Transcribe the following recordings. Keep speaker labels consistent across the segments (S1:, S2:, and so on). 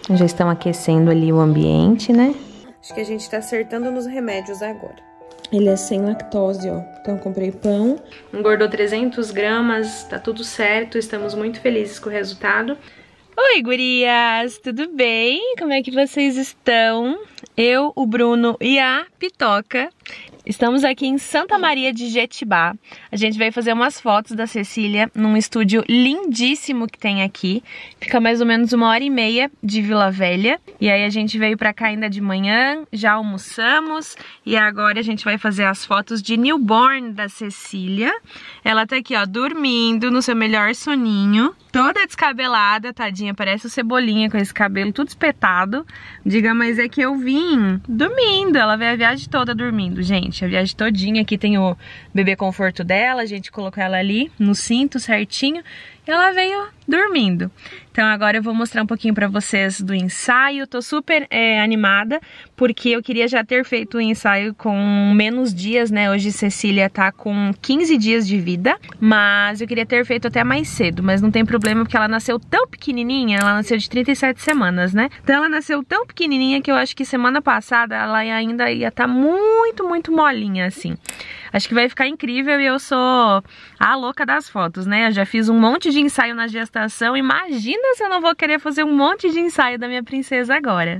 S1: Já estão aquecendo ali o ambiente, né? Acho que a gente tá acertando nos remédios agora. Ele é sem lactose, ó. Então comprei pão. Engordou 300 gramas, tá tudo certo. Estamos muito felizes com o resultado. Oi, gurias! Tudo bem? Como é que vocês estão? Eu, o Bruno e a Pitoca estamos aqui em Santa Maria de Jetibá. A gente veio fazer umas fotos da Cecília num estúdio lindíssimo que tem aqui. Fica mais ou menos 1h30 de Vila Velha. E aí a gente veio pra cá ainda de manhã, já almoçamos. E agora a gente vai fazer as fotos de newborn da Cecília. Ela tá aqui, ó, dormindo no seu melhor soninho. Toda descabelada, tadinha, parece o Cebolinha com esse cabelo tudo espetado. Diga, mas é que eu vim dormindo. Ela veio a viagem toda dormindo, gente. A viagem todinha. Aqui tem o bebê conforto dela. A gente colocou ela ali no cinto certinho. E ela veio dormindo. Então agora eu vou mostrar um pouquinho pra vocês do ensaio. Tô super animada, porque eu queria já ter feito o ensaio com menos dias, né? Hoje Cecília tá com 15 dias de vida, mas eu queria ter feito até mais cedo. Mas não tem problema, porque ela nasceu tão pequenininha, ela nasceu de 37 semanas, né? Então ela nasceu tão pequenininha que eu acho que semana passada ela ainda ia estar muito molinha, assim. Acho que vai ficar incrível e eu sou a louca das fotos, né? Eu já fiz um monte de ensaio na gestação. Imagina se eu não vou querer fazer um monte de ensaio da minha princesa agora.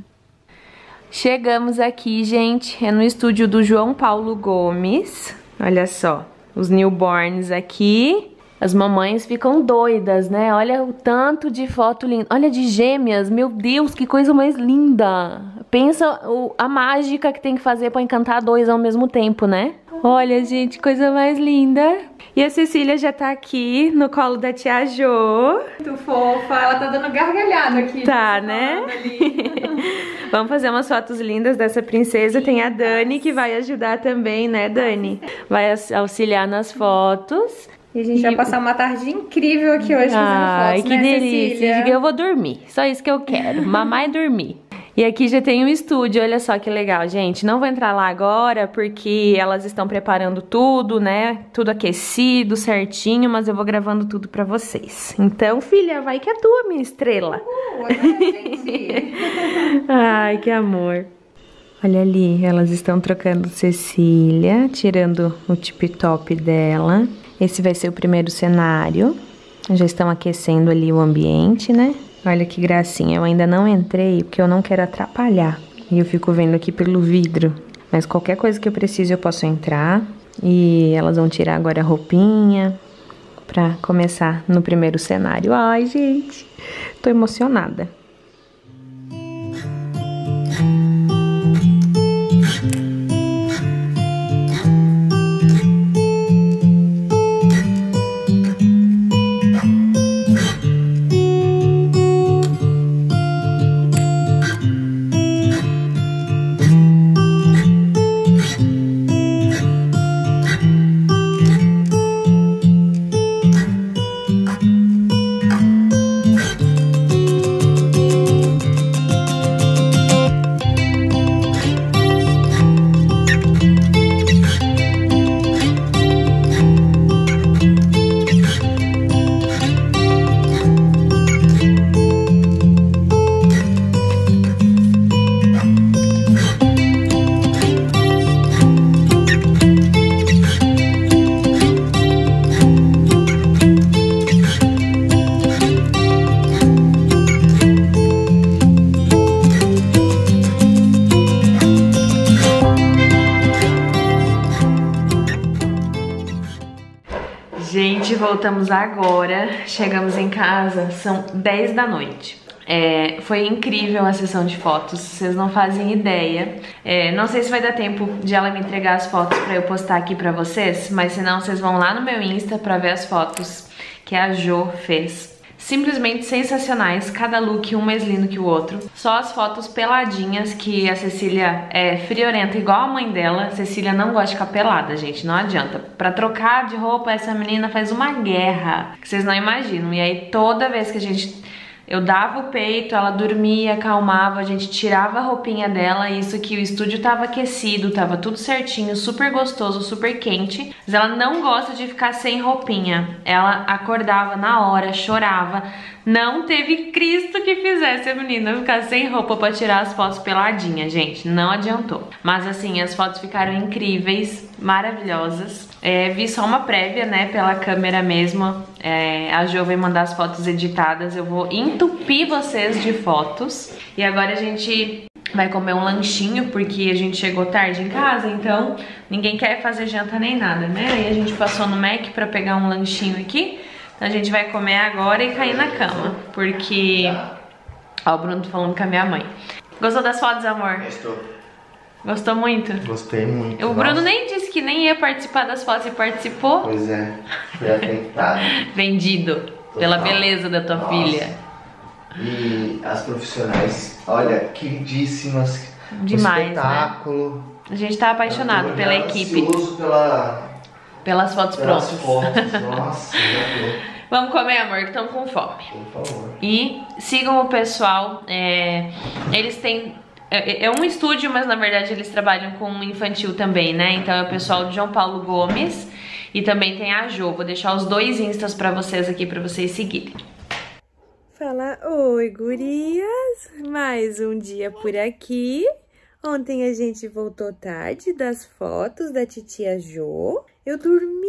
S1: Chegamos aqui, gente. É no estúdio do João Paulo Gomes. Olha só, os newborns aqui. As mamães ficam doidas, né? Olha o tanto de foto linda. Olha, de gêmeas. Meu Deus, que coisa mais linda. Pensa a mágica que tem que fazer pra encantar dois ao mesmo tempo, né? Olha, gente, coisa mais linda. E a Cecília já tá aqui no colo da tia Jo.
S2: Muito fofa, ela tá dando gargalhada aqui.
S1: Tá, né? Vamos fazer umas fotos lindas dessa princesa. Tem a Dani que vai ajudar também, né, Dani? Vai auxiliar nas fotos.
S2: E a gente vai passar uma tarde incrível aqui hoje fazendo fotos,
S1: ai, que
S2: né,
S1: delícia.
S2: Cecília?
S1: Eu vou dormir, só isso que eu quero. Mamar e dormir. E aqui já tem um estúdio, olha só que legal, gente. Não vou entrar lá agora porque elas estão preparando tudo, né? Tudo aquecido, certinho, mas eu vou gravando tudo pra vocês. Então, filha, vai que é tua, minha estrela.
S2: Gente.
S1: Ai, que amor. Olha ali, elas estão trocando Cecília, tirando o tip-top dela. Esse vai ser o primeiro cenário. Já estão aquecendo ali o ambiente, né? Olha que gracinha, eu ainda não entrei porque eu não quero atrapalhar. E eu fico vendo aqui pelo vidro. Mas qualquer coisa que eu precise eu posso entrar. E elas vão tirar agora a roupinha pra começar no primeiro cenário. Ai, gente, tô emocionada. Gente, voltamos agora, chegamos em casa, são 10 da noite. Foi incrível a sessão de fotos, vocês não fazem ideia. Não sei se vai dar tempo de ela me entregar as fotos pra eu postar aqui pra vocês, mas senão vocês vão lá no meu Insta pra ver as fotos que a Jo fez. Simplesmente sensacionais, cada look um mais lindo que o outro. Só as fotos peladinhas, que a Cecília é friorenta igual a mãe dela. A Cecília não gosta de ficar pelada, gente, não adianta. Pra trocar de roupa, essa menina faz uma guerra, que vocês não imaginam. E aí toda vez que eu dava o peito, ela dormia, acalmava, a gente tirava a roupinha dela, isso que o estúdio tava aquecido, tava tudo certinho, super gostoso, super quente. Mas ela não gosta de ficar sem roupinha. Ela acordava na hora, chorava, Não teve Cristo que fizesse a menina ficar sem roupa pra tirar as fotos peladinha, gente. Não adiantou. Mas assim, as fotos ficaram incríveis, maravilhosas. Vi só uma prévia, né, pela câmera mesmo. A Jo vai mandar as fotos editadas. Eu vou entupir vocês de fotos. E agora a gente vai comer um lanchinho, porque a gente chegou tarde em casa, então ninguém quer fazer janta nem nada, né? Aí a gente passou no Mac pra pegar um lanchinho aqui. Então a gente vai comer agora e cair na cama, porque... Ó, o Bruno tá falando com a minha mãe. Gostou das fotos, amor?
S3: Gostou.
S1: Gostou muito?
S3: Gostei muito.
S1: O Bruno nem disse que nem ia participar das fotos e participou.
S3: Pois é, foi atentado.
S1: Vendido.
S3: Total.
S1: Pela beleza da tua filha.
S3: E as profissionais, olha, queridíssimas.
S1: Demais,
S3: espetáculo.
S1: né? A gente tá apaixonado pela equipe.
S3: Ansioso
S1: pelas fotos prontas.
S3: Fotos. Nossa, já tô.
S1: Vamos comer, amor, que estamos com fome.
S3: Por favor.
S1: E sigam o pessoal. Eles têm... É um estúdio, mas na verdade eles trabalham com infantil também, né? Então é o pessoal de João Paulo Gomes. E também tem a Jo. Vou deixar os dois instas pra vocês aqui, pra vocês seguirem. Fala, oi gurias, mais um dia por aqui. Ontem a gente voltou tarde das fotos da titia Jo. Eu dormi.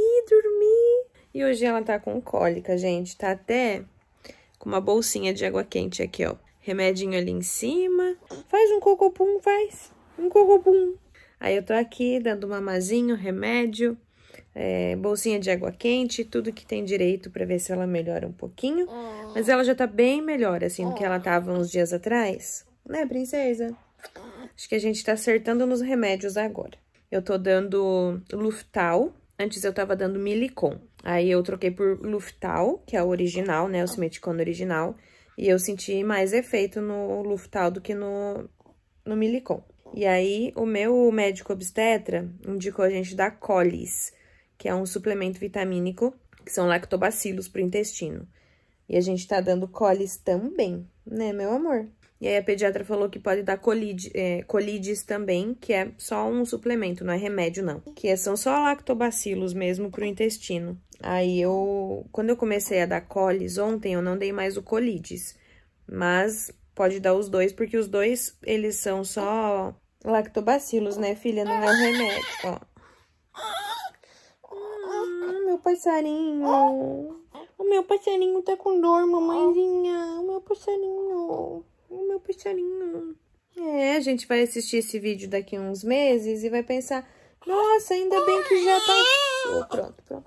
S1: E hoje ela tá com cólica, gente. Tá até com uma bolsinha de água quente aqui, ó. Remedinho ali em cima. Faz um cocopum, faz. Um cocopum. Aí eu tô aqui dando mamazinho, remédio. Bolsinha de água quente, tudo que tem direito pra ver se ela melhora um pouquinho. Mas ela já tá bem melhor, assim, do que ela tava uns dias atrás. Né, princesa? Acho que a gente tá acertando nos remédios agora. Eu tô dando Luftal. Antes eu tava dando Milicon. Aí eu troquei por Luftal, que é o original, né, o Simeticone original. E eu senti mais efeito no Luftal do que no Milicon. E aí o meu médico obstetra indicou a gente dar Colis, que é um suplemento vitamínico, que são lactobacilos pro intestino. E a gente tá dando Colis também, né, meu amor? E aí a pediatra falou que pode dar Colidis também, que é só um suplemento, não é remédio não. Que são só lactobacilos mesmo pro intestino. Aí quando eu comecei a dar Colis ontem, eu não dei mais o Colidis. Mas pode dar os dois, porque os dois, eles são só lactobacilos, né, filha? Não é um remédio, ó. Meu passarinho. O meu passarinho tá com dor, mamãezinha. O meu passarinho. O meu passarinho. A gente vai assistir esse vídeo daqui uns meses e vai pensar, nossa, ainda bem que já passou. Pronto.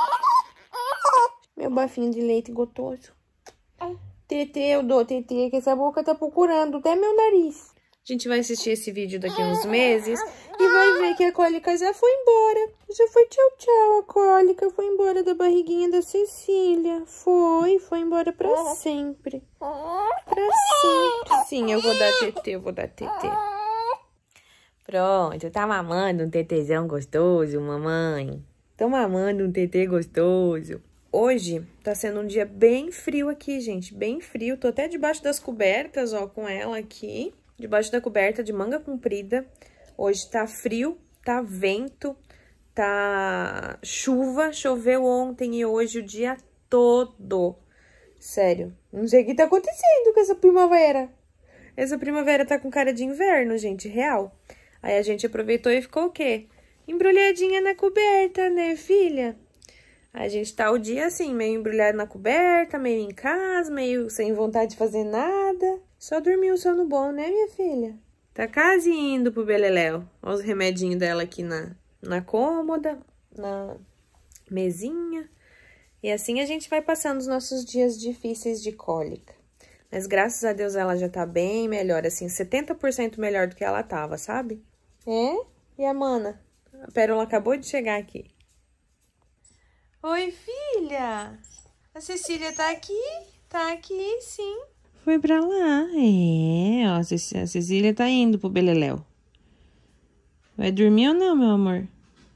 S1: Meu bafinho de leite gostoso. Tetê, eu dou tetê, que essa boca tá procurando até meu nariz. A gente vai assistir esse vídeo daqui uns meses e vai ver que a cólica já foi embora. Já foi tchau, a cólica foi embora da barriguinha da Cecília. Foi embora pra sempre. Pra sempre. Sim, eu vou dar tetê, Pronto, tá mamando um tetezão gostoso, mamãe. Tô mamando um tetê gostoso. Hoje tá sendo um dia bem frio aqui, gente, bem frio. Tô até debaixo das cobertas, ó, com ela aqui. Debaixo da coberta de manga comprida. Hoje tá frio, tá vento, tá chuva. Choveu ontem e hoje o dia todo. Sério, não sei o que tá acontecendo com essa primavera. Essa primavera tá com cara de inverno, gente, real. Aí a gente aproveitou e ficou o quê? Embrulhadinha na coberta, né, filha? A gente tá o dia assim, meio embrulhado na coberta, meio em casa, meio sem vontade de fazer nada. Só dormir um sono bom, né, minha filha? Tá quase indo pro beleléu. Olha os remedinhos dela aqui na cômoda, na mesinha. E assim a gente vai passando os nossos dias difíceis de cólica. Mas graças a Deus ela já tá bem melhor, assim, 70% melhor do que ela tava, sabe? E a mana? A Pérola acabou de chegar aqui. Oi, filha! A Cecília tá aqui? Tá aqui, sim. Foi pra lá. Ó, a Cecília tá indo pro beleléu. Vai dormir ou não, meu amor?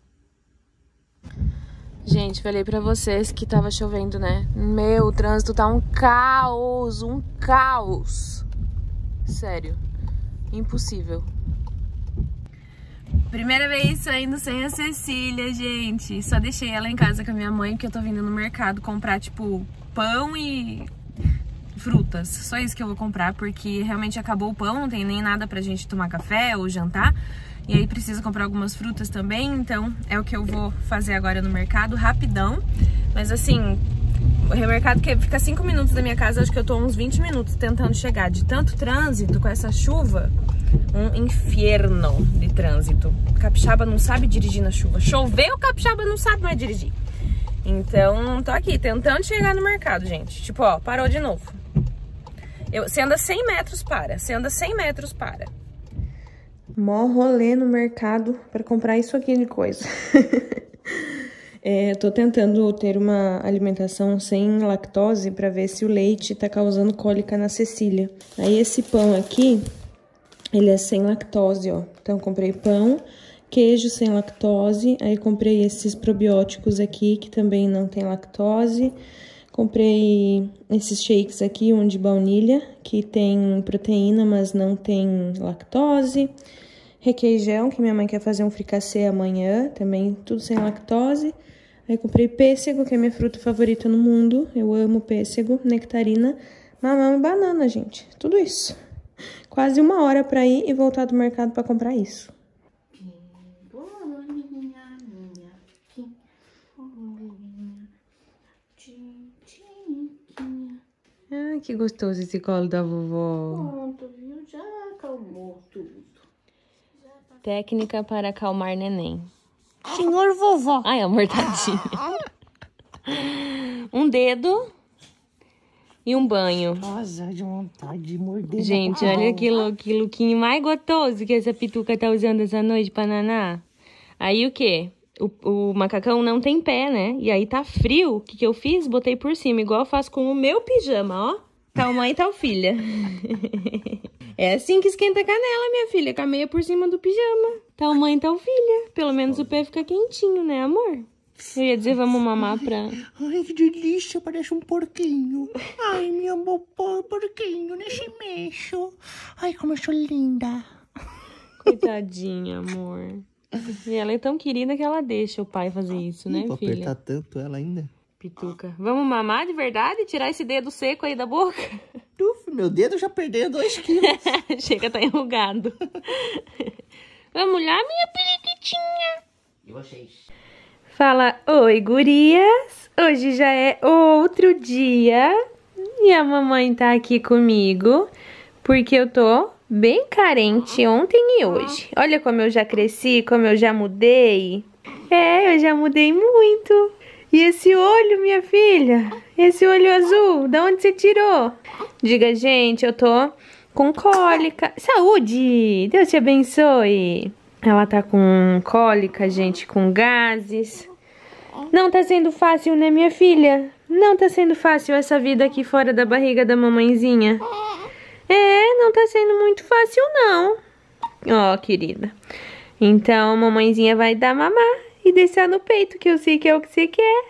S1: Gente, falei pra vocês que tava chovendo, né? Meu, o trânsito tá um caos, Sério, impossível. Primeira vez saindo sem a Cecília, gente. Só deixei ela em casa com a minha mãe, porque eu tô vindo no mercado comprar, tipo, pão e frutas. Só isso que eu vou comprar, porque realmente acabou o pão, não tem nem nada pra gente tomar café ou jantar. E aí precisa comprar algumas frutas também, então é o que eu vou fazer agora no mercado, rapidão. Mas assim, o mercado que fica 5 minutos da minha casa, acho que eu tô uns 20 minutos tentando chegar. De tanto trânsito, com essa chuva, um inferno de trânsito. Capixaba não sabe dirigir na chuva. Choveu, capixaba não sabe mais dirigir. Então, tô aqui tentando chegar no mercado, gente. Tipo, ó, parou de novo. Você anda 100 metros, para. Você anda 100 metros, para. Mó rolê no mercado pra comprar isso aqui de coisa. Tô tentando ter uma alimentação sem lactose pra ver se o leite tá causando cólica na Cecília. Aí esse pão aqui, ele é sem lactose, ó. Então comprei pão, queijo sem lactose, aí comprei esses probióticos aqui que também não tem lactose. Comprei esses shakes aqui, um de baunilha, que tem proteína, mas não tem lactose. Requeijão, que minha mãe quer fazer um fricassê amanhã, também tudo sem lactose. Aí comprei pêssego, que é minha fruta favorita no mundo. Eu amo pêssego, nectarina, mamão e banana, gente. Tudo isso. Quase 1 hora pra ir e voltar do mercado pra comprar isso. Ah, que gostoso esse colo da vovó.
S4: Pronto, viu? Já acalmou tudo.
S1: Técnica para acalmar neném.
S4: Senhor vovó.
S1: Ai, amor, tadinha. Um dedo e um banho.
S4: Nossa, de vontade de morder.
S1: Gente, olha que lookinho mais gostoso que essa pituca tá usando essa noite pra naná. Aí o quê? O macacão não tem pé, né? E aí tá frio. O que eu fiz? Botei por cima, igual eu faço com o meu pijama, ó. Tal mãe, tal filha. É assim que esquenta a canela, minha filha. Com a meia por cima do pijama. Tal mãe, tal filha. Pelo menos o pé fica quentinho, né, amor? Eu ia dizer, vamos mamar pra...
S4: Ai, que delícia, parece um porquinho. Ai, meu porquinho, nesse mexo. Ai, como eu sou linda.
S1: Coitadinha, amor. E ela é tão querida que ela deixa o pai fazer isso, né,
S3: Vou
S1: filha?
S3: apertar tanto ela ainda.
S1: Pituca. Vamos mamar de verdade? Tirar esse dedo seco aí da boca?
S3: Uf, meu dedo já perdeu 2 quilos.
S1: Chega, tá enrugado. Vamos lá, minha periquitinha.
S3: E vocês?
S1: Fala, oi, gurias. Hoje já é outro dia. E a mamãe tá aqui comigo. Porque eu tô bem carente ontem e hoje. Olha como eu já cresci, como eu já mudei. Eu já mudei muito. E esse olho, minha filha? Esse olho azul, da onde você tirou? Diga, gente, eu tô com cólica. Saúde! Deus te abençoe. Ela tá com cólica, gente, com gases. Não tá sendo fácil, né, minha filha? Não tá sendo fácil essa vida aqui fora da barriga da mamãezinha. Não tá sendo muito fácil, não. Ó, querida. Então, a mamãezinha vai dar mamar e deixar no peito, que eu sei que é o que você quer.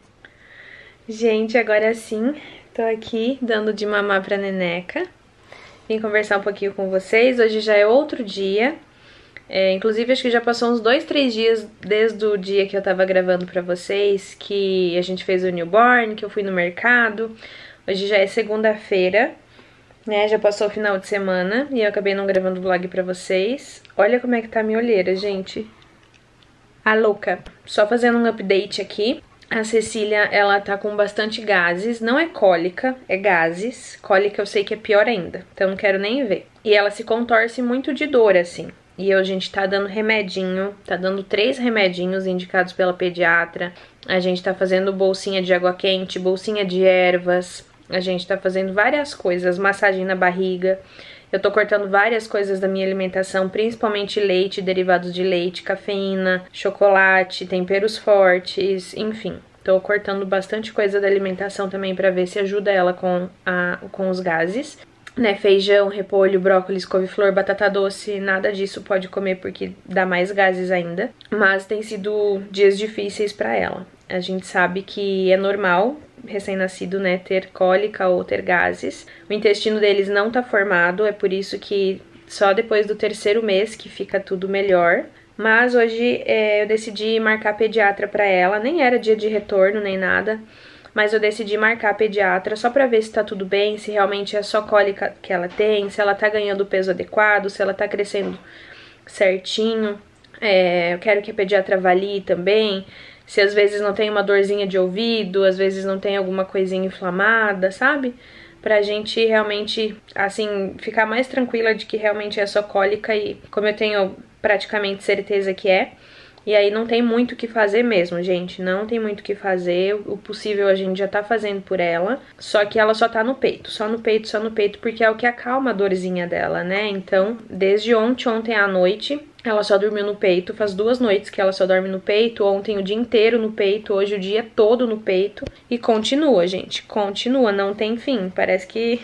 S1: Gente, agora sim, tô aqui dando de mamar pra neneca. Vim conversar um pouquinho com vocês. Hoje já é outro dia. Inclusive, acho que já passou uns 2, 3 dias desde o dia que eu tava gravando pra vocês, que a gente fez o newborn, que eu fui no mercado. Hoje já é segunda-feira, né? Já passou o final de semana e eu acabei não gravando vlog pra vocês. Olha como é que tá a minha olheira, gente. A louca. Só fazendo um update aqui. A Cecília, ela tá com bastante gases. Não é cólica, é gases. Cólica eu sei que é pior ainda, então não quero nem ver. E ela se contorce muito de dor, assim. E a gente tá dando remedinho, tá dando 3 remedinhos indicados pela pediatra. A gente tá fazendo bolsinha de água quente, bolsinha de ervas. A gente tá fazendo várias coisas, massagem na barriga. Eu tô cortando várias coisas da minha alimentação, principalmente leite, derivados de leite, cafeína, chocolate, temperos fortes, enfim. Tô cortando bastante coisa da alimentação também pra ver se ajuda ela com os gases. Né, feijão, repolho, brócolis, couve-flor, batata doce, nada disso pode comer porque dá mais gases ainda. Mas tem sido dias difíceis pra ela. A gente sabe que é normal, recém-nascido, né, ter cólica ou ter gases. O intestino deles não tá formado, é por isso que só depois do 3º mês que fica tudo melhor. Mas hoje eu decidi marcar pediatra pra ela, nem era dia de retorno nem nada. mas eu decidi marcar a pediatra só pra ver se tá tudo bem, se realmente é só cólica que ela tem, se ela tá ganhando o peso adequado, se ela tá crescendo certinho. Eu quero que a pediatra avalie também, se às vezes não tem uma dorzinha de ouvido, às vezes não tem alguma coisinha inflamada, sabe? Pra gente realmente, assim, ficar mais tranquila de que realmente é só cólica e como eu tenho praticamente certeza que é. E aí não tem muito o que fazer mesmo, gente, não tem muito o que fazer, o possível a gente já tá fazendo por ela, só que ela só tá no peito, só no peito, só no peito, porque é o que acalma a dorzinha dela, né? Então, desde ontem à noite, ela só dormiu no peito, faz 2 noites que ela só dorme no peito, ontem o dia inteiro no peito, hoje o dia todo no peito, e continua, gente, continua, não tem fim, parece que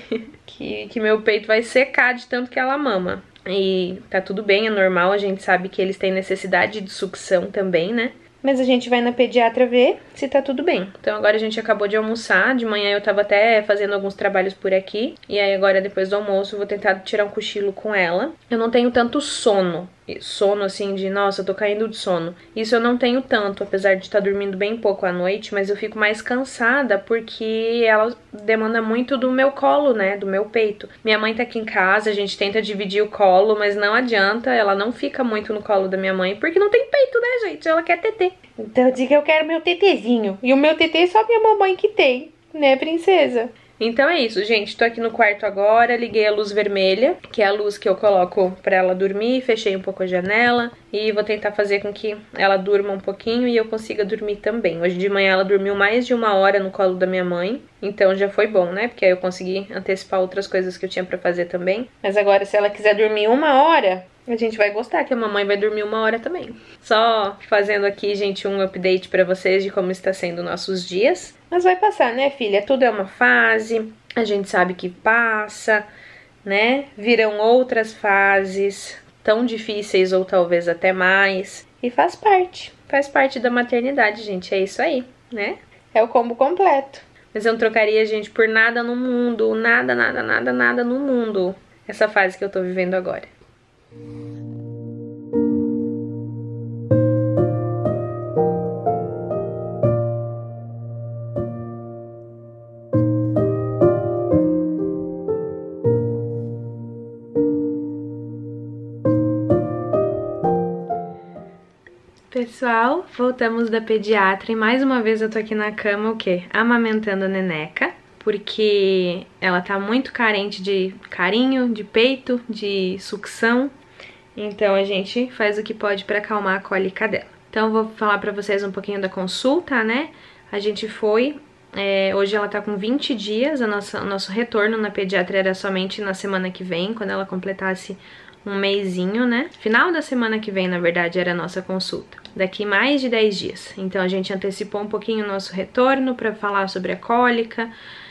S1: meu peito vai secar de tanto que ela mama. E tá tudo bem, é normal, a gente sabe que eles têm necessidade de sucção também, né? Mas a gente vai na pediatra ver se tá tudo bem. Então agora a gente acabou de almoçar, de manhã eu tava até fazendo alguns trabalhos por aqui. E aí agora depois do almoço eu vou tentar tirar um cochilo com ela. Eu não tenho tanto sono assim de, nossa, eu tô caindo de sono. Isso eu não tenho tanto, apesar de estar dormindo bem pouco à noite, mas eu fico mais cansada porque ela demanda muito do meu colo, né, do meu peito. Minha mãe tá aqui em casa, a gente tenta dividir o colo, mas não adianta, ela não fica muito no colo da minha mãe, porque não tem peito, né, gente, ela quer tetê. Então eu digo que eu quero meu tetezinho, e o meu tetê só minha mamãe que tem, né, princesa? Então é isso, gente, tô aqui no quarto agora, liguei a luz vermelha, que é a luz que eu coloco pra ela dormir, fechei um pouco a janela e vou tentar fazer com que ela durma um pouquinho e eu consiga dormir também. Hoje de manhã ela dormiu mais de 1 hora no colo da minha mãe, então já foi bom, né, porque aí eu consegui antecipar outras coisas que eu tinha pra fazer também. Mas agora se ela quiser dormir 1 hora, a gente vai gostar que a mamãe vai dormir 1 hora também. Só fazendo aqui, gente, um update pra vocês de como está sendo nossos dias. Mas vai passar, né, filha? Tudo é uma fase, a gente sabe que passa, né? Virão outras fases, tão difíceis ou talvez até mais. E faz parte da maternidade, gente, é isso aí, né? É o combo completo. Mas eu não trocaria, gente, por nada no mundo, nada no mundo, essa fase que eu tô vivendo agora. Pessoal, voltamos da pediatra e mais uma vez eu tô aqui na cama, o quê? Amamentando a neneca, porque ela tá muito carente de carinho, de peito, de sucção, então a gente faz o que pode pra acalmar a cólica dela. Então eu vou falar pra vocês um pouquinho da consulta, né? A gente foi, hoje ela tá com 20 dias, o nosso retorno na pediatra era somente na semana que vem, quando ela completasse um mesinho, né? Final da semana que vem, na verdade, era a nossa consulta. Daqui mais de 10 dias. Então a gente antecipou um pouquinho o nosso retorno pra falar sobre a cólica,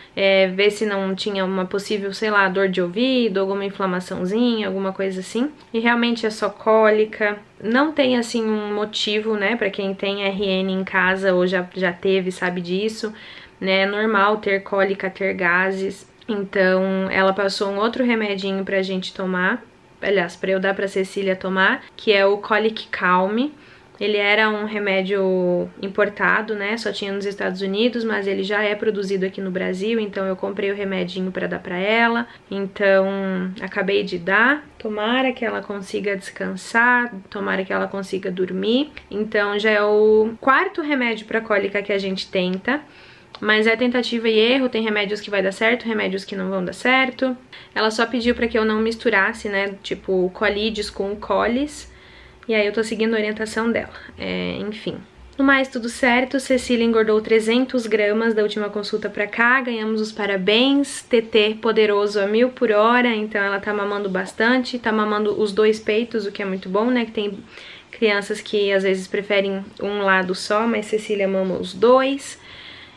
S1: ver se não tinha uma possível, sei lá, dor de ouvido, alguma inflamaçãozinha, alguma coisa assim. E realmente é só cólica. Não tem, assim, um motivo, né? Pra quem tem RN em casa ou já teve, sabe disso, né? É normal ter cólica, ter gases. Então ela passou um outro remedinho pra gente tomar. Aliás, pra eu dar pra Cecília tomar, que é o Colic Calm. Ele era um remédio importado, né, só tinha nos Estados Unidos, mas ele já é produzido aqui no Brasil, então eu comprei o remedinho pra dar pra ela. Então, acabei de dar. Tomara que ela consiga descansar, tomara que ela consiga dormir. Então, já é o 4º remédio pra cólica que a gente tenta. Mas é tentativa e erro, tem remédios que vai dar certo, remédios que não vão dar certo. Ela só pediu pra que eu não misturasse, né, tipo, Colides com o Colis. E aí eu tô seguindo a orientação dela, enfim. No mais, tudo certo, Cecília engordou 300 gramas da última consulta pra cá, ganhamos os parabéns, TT poderoso a 1000 por hora, então ela tá mamando bastante, tá mamando os 2 peitos, o que é muito bom, né, que tem crianças que às vezes preferem um lado só, mas Cecília mama os 2.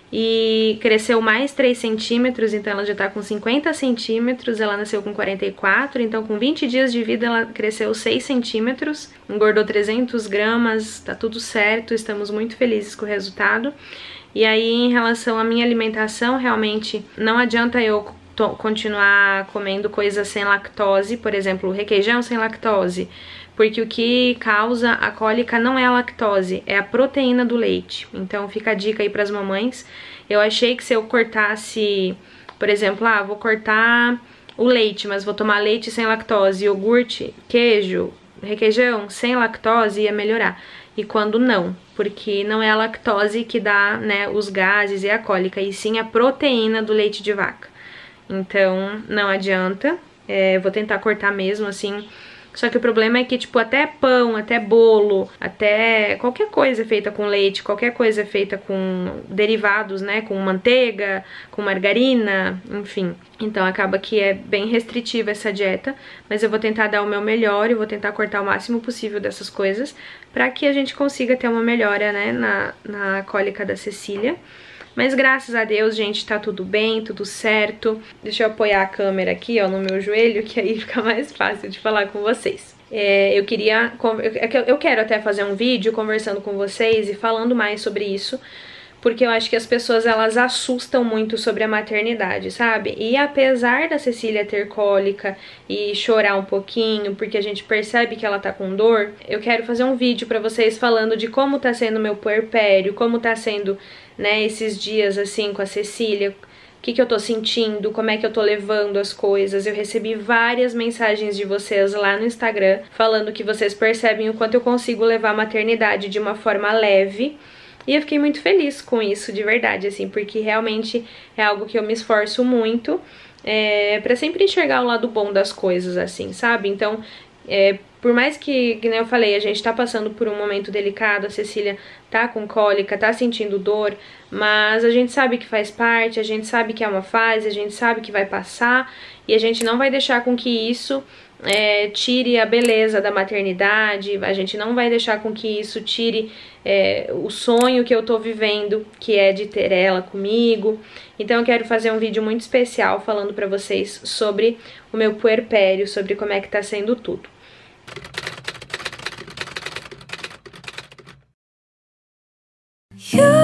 S1: E cresceu mais 3 centímetros, então ela já tá com 50 centímetros, ela nasceu com 44, então com 20 dias de vida ela cresceu 6 centímetros, engordou 300 gramas, tá tudo certo, estamos muito felizes com o resultado. E aí, em relação à minha alimentação, realmente não adianta eu continuar comendo coisas sem lactose, por exemplo, requeijão sem lactose, porque o que causa a cólica não é a lactose, é a proteína do leite. Então fica a dica aí pras mamães. Eu achei que se eu cortasse, por exemplo, vou cortar o leite, mas vou tomar leite sem lactose, iogurte, queijo, requeijão sem lactose, ia melhorar. E quando não, porque não é a lactose que dá, né, os gases e a cólica, e sim a proteína do leite de vaca. Então, não adianta, vou tentar cortar mesmo, assim. Só que o problema é que, tipo, até pão, até bolo, até qualquer coisa feita com leite, qualquer coisa feita com derivados, né, com manteiga, com margarina, enfim. Então acaba que é bem restritiva essa dieta, mas eu vou tentar dar o meu melhor e vou tentar cortar o máximo possível dessas coisas pra que a gente consiga ter uma melhora, né, na cólica da Cecília. Mas graças a Deus, gente, tá tudo bem, tudo certo. Deixa eu apoiar a câmera aqui, ó, no meu joelho, que aí fica mais fácil de falar com vocês. Eu quero até fazer um vídeo conversando com vocês e falando mais sobre isso, porque eu acho que as pessoas, elas assustam muito sobre a maternidade, sabe? E apesar da Cecília ter cólica e chorar um pouquinho, porque a gente percebe que ela tá com dor, eu quero fazer um vídeo pra vocês falando de como tá sendo o meu puerpério, como tá sendo, né, esses dias assim com a Cecília, o que eu tô sentindo, como é que eu tô levando as coisas. Eu recebi várias mensagens de vocês lá no Instagram falando que vocês percebem o quanto eu consigo levar a maternidade de uma forma leve. E eu fiquei muito feliz com isso, de verdade, assim, porque realmente é algo que eu me esforço muito pra sempre enxergar o lado bom das coisas, assim, sabe? Então, por mais que nem eu falei, a gente tá passando por um momento delicado, a Cecília tá com cólica, tá sentindo dor, mas a gente sabe que faz parte, a gente sabe que é uma fase, a gente sabe que vai passar, e a gente não vai deixar com que isso tire a beleza da maternidade, a gente não vai deixar com que isso tire o sonho que eu tô vivendo, que é de ter ela comigo. Então eu quero fazer um vídeo muito especial falando pra vocês sobre o meu puerpério, sobre como é que tá sendo tudo.
S5: You